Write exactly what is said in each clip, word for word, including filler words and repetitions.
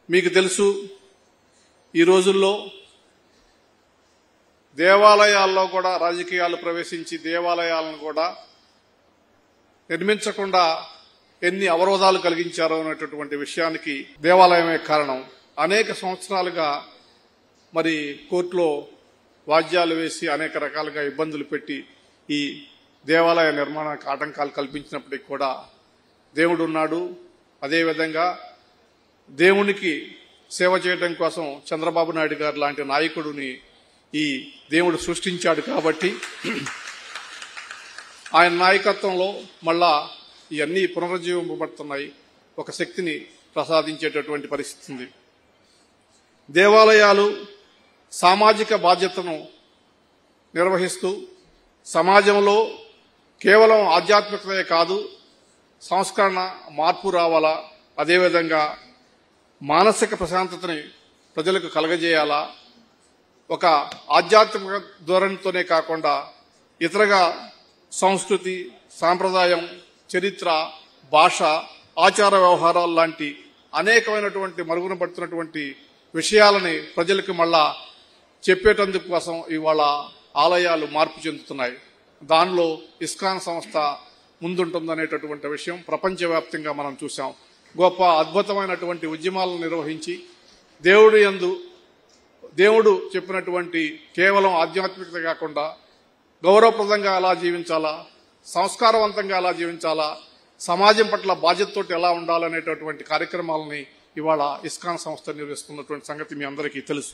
మీకు తెలుసు, ఈ రోజుల్లో దేవాలయాల్లో కూడా రాజకీయాలు ప్రవేశించి దేవాలయాలను కూడా నిర్మించకుండా ఎన్ని అవరోధాలు కలిగించారో అనేటటువంటి విషయానికి దేవాలయమే కారణం. అనేక సంవత్సరాలుగా మరి కోర్టులో వాద్యాలు వేసి అనేక రకాలుగా ఇబ్బందులు పెట్టి ఈ దేవాలయ నిర్మాణానికి ఆటంకాలు కల్పించినప్పటికీ కూడా దేవుడు ఉన్నాడు. అదేవిధంగా దేవునికి సేవ చేయడం కోసం చంద్రబాబు నాయుడు గారు లాంటి నాయకుడిని ఈ దేవుడు సృష్టించాడు కాబట్టి ఆయన నాయకత్వంలో మళ్ళా ఇవన్నీ పునరుజ్జీవింపబడుతున్నాయి. ఒక శక్తిని ప్రసాదించేటటువంటి పరిస్థితి ఉంది. దేవాలయాలు సామాజిక బాధ్యతను నిర్వహిస్తూ సమాజంలో కేవలం ఆధ్యాత్మికతే కాదు, సంస్కరణ మార్పు రావాలా, అదేవిధంగా మానసిక ప్రశాంతతని ప్రజలకు కలగజేయాలా, ఒక ఆధ్యాత్మిక ధోరణితోనే కాకుండా ఇతరగా సంస్కృతి, సాంప్రదాయం, చరిత్ర, భాష, ఆచార వ్యవహారాలు లాంటి అనేకమైనటువంటి మరుగున పడుతున్నటువంటి విషయాలని ప్రజలకు మళ్ళా చెప్పేటందుకు కోసం ఇవాళ ఆలయాలు మార్పు చెందుతున్నాయి. దానిలో ఇస్కాన్ సంస్థ ముందుంటుందనేటటువంటి విషయం ప్రపంచవ్యాప్తంగా మనం చూసాం. గొప్ప అద్భుతమైనటువంటి ఉద్యమాలను నిర్వహించి దేవుడు యందు దేవుడు చెప్పినటువంటి కేవలం ఆధ్యాత్మికత కాకుండా గౌరవప్రదంగా ఎలా జీవించాలా, సంస్కారవంతంగా ఎలా జీవించాలా, సమాజం పట్ల బాధ్యతతోటి ఎలా ఉండాలనేటటువంటి కార్యక్రమాలని ఇవాళ ఇస్కాన్ సంస్థ నిర్వహిస్తున్నటువంటి సంగతి మీ అందరికీ తెలుసు.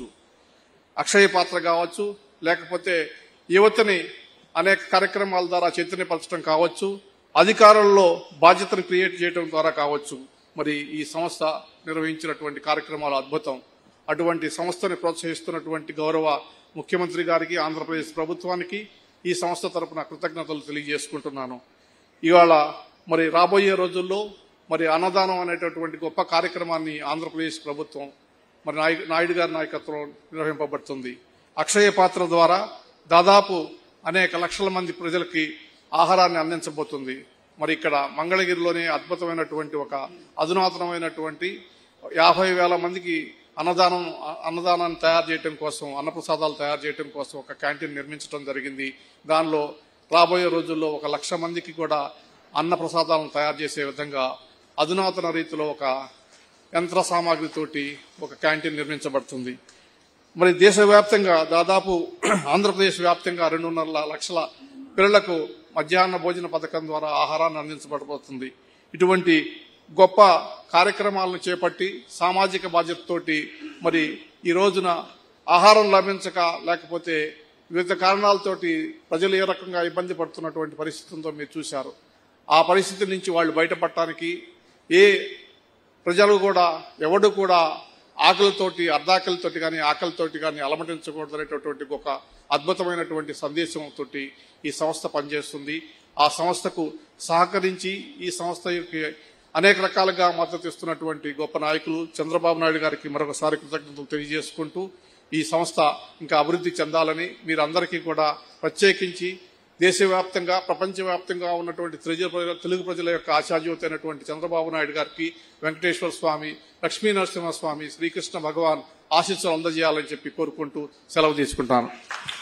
అక్షయ పాత్ర కావచ్చు, లేకపోతే యువతని అనేక కార్యక్రమాల ద్వారా చైతన్యపరచడం కావచ్చు, అధికారుల్లో బాధ్యతను క్రియేట్ చేయడం ద్వారా కావచ్చు, మరి ఈ సంస్థ నిర్వహించినటువంటి కార్యక్రమాలు అద్భుతం. అటువంటి సంస్థని ప్రోత్సహిస్తున్నటువంటి గౌరవ ముఖ్యమంత్రి గారికి, ఆంధ్రప్రదేశ్ ప్రభుత్వానికి ఈ సంస్థ తరపున కృతజ్ఞతలు తెలియజేసుకుంటున్నాను. ఇవాళ మరి రాబోయే రోజుల్లో మరి అన్నదానం అనేటటువంటి గొప్ప కార్యక్రమాన్ని ఆంధ్రప్రదేశ్ ప్రభుత్వం మరి నాయుడు గారి నాయకత్వంలో నిర్వహింపబడుతుంది. అక్షయ పాత్ర ద్వారా దాదాపు అనేక లక్షల మంది ప్రజలకి ఆహారాన్ని అందించబోతుంది. మరి ఇక్కడ మంగళగిరిలోనే అద్భుతమైనటువంటి ఒక అధునాతనమైనటువంటి యాభై వేల మందికి అన్నదానం అన్నదానాన్ని తయారు చేయడం కోసం, అన్నప్రసాదాలు తయారు చేయడం కోసం ఒక క్యాంటీన్ నిర్మించడం జరిగింది. దానిలో రాబోయే రోజుల్లో ఒక లక్ష మందికి కూడా అన్న ప్రసాదాలను తయారు చేసే విధంగా అధునాతన రీతిలో ఒక యంత్ర సామాగ్రితోటి ఒక క్యాంటీన్ నిర్మించబడుతుంది. మరి దేశవ్యాప్తంగా దాదాపు ఆంధ్రప్రదేశ్ వ్యాప్తంగా రెండున్నర లక్షల పిల్లలకు మధ్యాహ్న భోజన పథకం ద్వారా ఆహారాన్ని అందించబడబోతుంది. ఇటువంటి గొప్ప కార్యక్రమాలను చేపట్టి సామాజిక బాధ్యతతోటి మరి ఈ రోజున ఆహారం లభించక లేకపోతే వివిధ కారణాలతోటి ప్రజలు ఏ రకంగా ఇబ్బంది పడుతున్నటువంటి పరిస్థితులతో మీరు చూశారు. ఆ పరిస్థితి నుంచి వాళ్ళు బయటపడటానికి ఏ ప్రజలు కూడా ఎవడు కూడా ఆకలితోటి అర్ధాకలితోటి కానీ ఆకలితోటి కానీ అలమటించకూడదు అనేటటువంటి ఒక అద్భుతమైనటువంటి సందేశంతో ఈ సంస్థ పనిచేస్తుంది. ఆ సంస్థకు సహకరించి ఈ సంస్థకి అనేక రకాలుగా మద్దతు ఇస్తున్నటువంటి గొప్ప నాయకులు చంద్రబాబు నాయుడు గారికి మరొకసారి కృతజ్ఞతలు తెలియజేసుకుంటూ ఈ సంస్థ ఇంకా అభివృద్ధి చెందాలని మీరందరికీ కూడా ప్రత్యేకించి దేశవ్యాప్తంగా ప్రపంచవ్యాప్తంగా ఉన్నటువంటి తెలుగు ప్రజల యొక్క ఆచార్యత అయినటువంటి చంద్రబాబు నాయుడు గారికి, వెంకటేశ్వర స్వామి, లక్ష్మీ నరసింహస్వామి, శ్రీకృష్ణ భగవాన్ ఆశీస్సులు అందజేయాలని చెప్పి కోరుకుంటూ సెలవు తీసుకుంటాను.